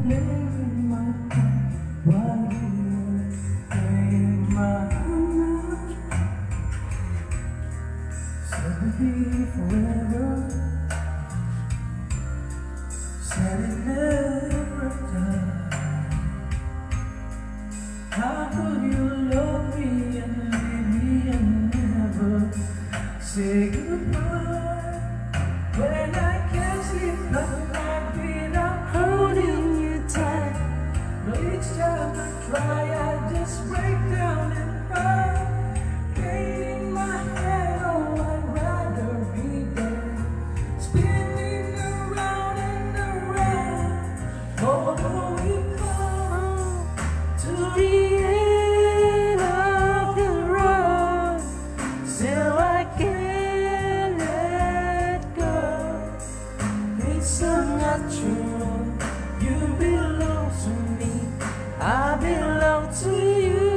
Say goodbye when I can't sleep at night without holding you tight. But each time I try, I just break down and cry. Pain in my head, oh, I'd rather be dead. Spinning around and around, although we come to the end of the road, still I can't let go. It's so natural, you belong to me, I belong to you.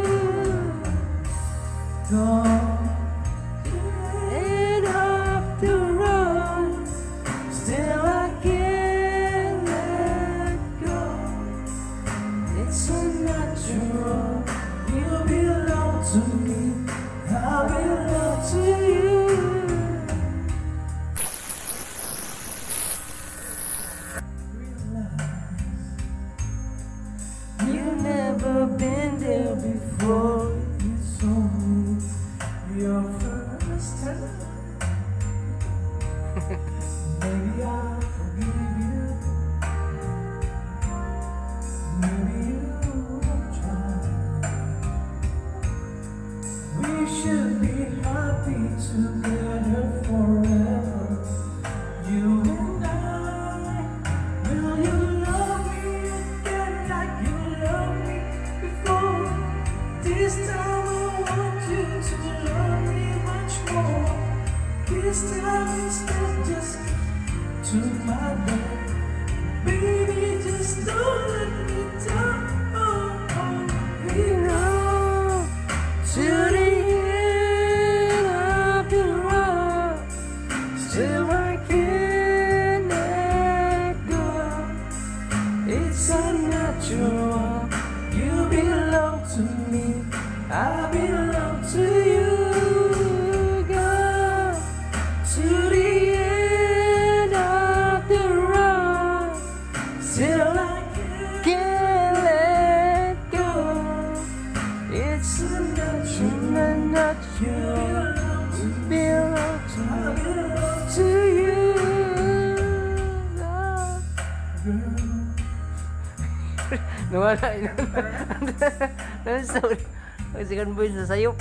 Go to the end of the road, still I can't let go. It's so natural, you belong to me, I belong to you. You've never been there before. You saw me your first time. Maybe I'll forgive you. Maybe you'll try. We should be happy together forever. You and I. Will you love me again like you loved me before? This time I want you to love me much more. This time instead just to my bed. Baby, just don't let me down. We know to the end of the road, still I can't let go. It's unnatural, you belong to me, I belong to you. Go to the end of the road, still I can't let go. It's unnatural, you belong to you. Nawala yun. Sorry. Ang second voice na sayop.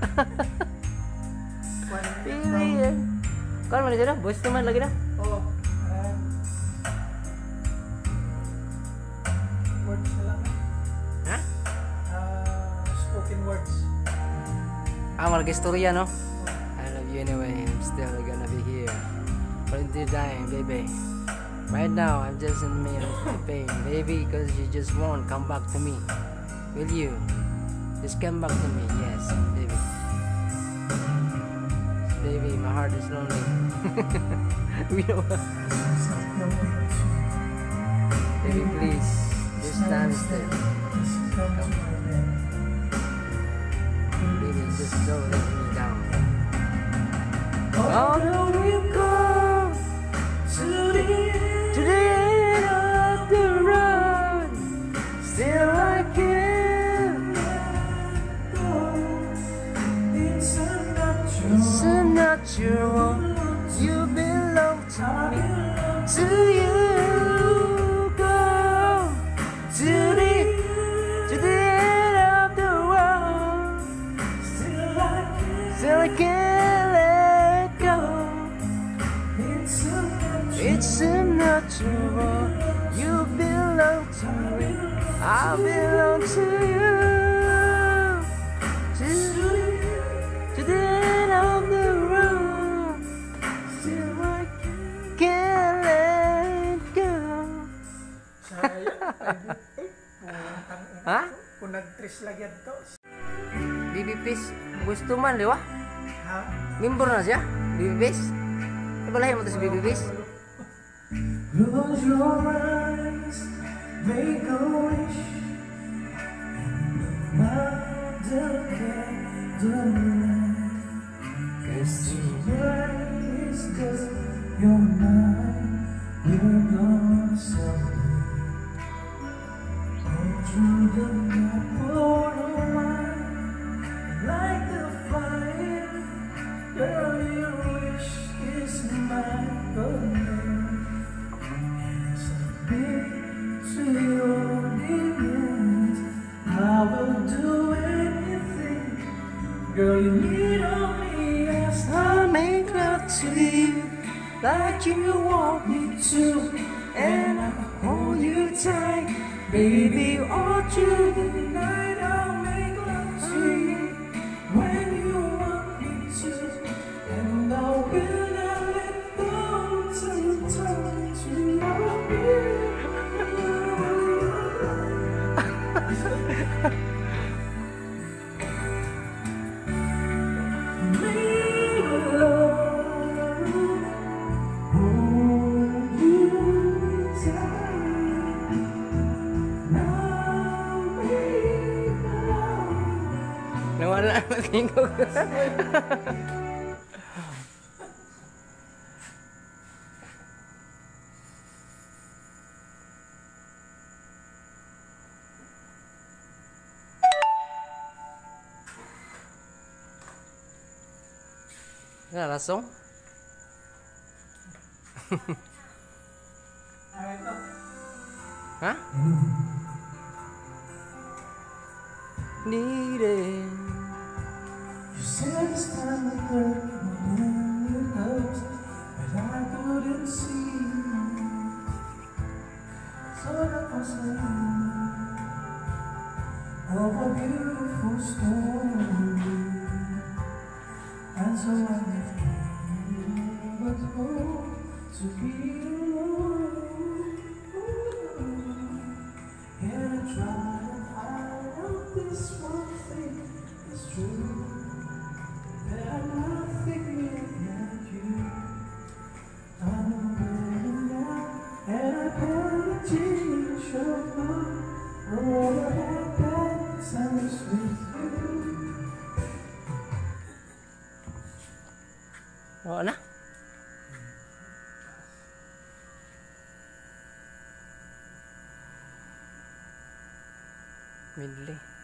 Pili yan. Kau mana dia dah? Voice teman lagi dah? Oh, words na lang. Ha? Spoken words. Malagi istorya, no? I love you anyway. I'm still gonna be here. But until dying, baby. Right now, I'm just in the middle of pain, baby, because you just won't come back to me. Will you? Just come back to me, yes, baby. Baby, my heart is lonely. We know. Baby, please, this time instead. Come. Baby, just don't let me down. Although we've gone to the end of the road, still I can't let go. It's unnatural, you belong to me, to you. Go to the end of the road, still I can't let go. It's unnatural, you belong to me, I belong to you. To the end of the road, still I can't let go. Ha? Kung nag-tris lagi ito. Baby Peace, gusto man, di ba? Ha? Member na siya? Baby Peace? Ibalahin mo ito si Baby Peace? Close your eyes, make a wish and mother candlelight. 'Cause tonight is just your night. We're gonna celebrate all through the night. Pour the wine, light the fire. Girl, your wish is mine. As I bid to your demands, I will do anything. Girl, you need on me as I make love to you, like you want me to, and I hold you tight, baby, all through the night. I'll make love to you when you want me to, and I will not let go till turn to you. Nawala ang tingog. Wala lasong? Ha? Needed. You said it's time to learn when it comes, but I couldn't see. So that was of a beautiful story, and so I left but home to be alone. And I tried to find out this one thing is true, that I'm nothing like you. I know better now, and I better change your mind. Oh, I had bad times with you. Oo na. Midley.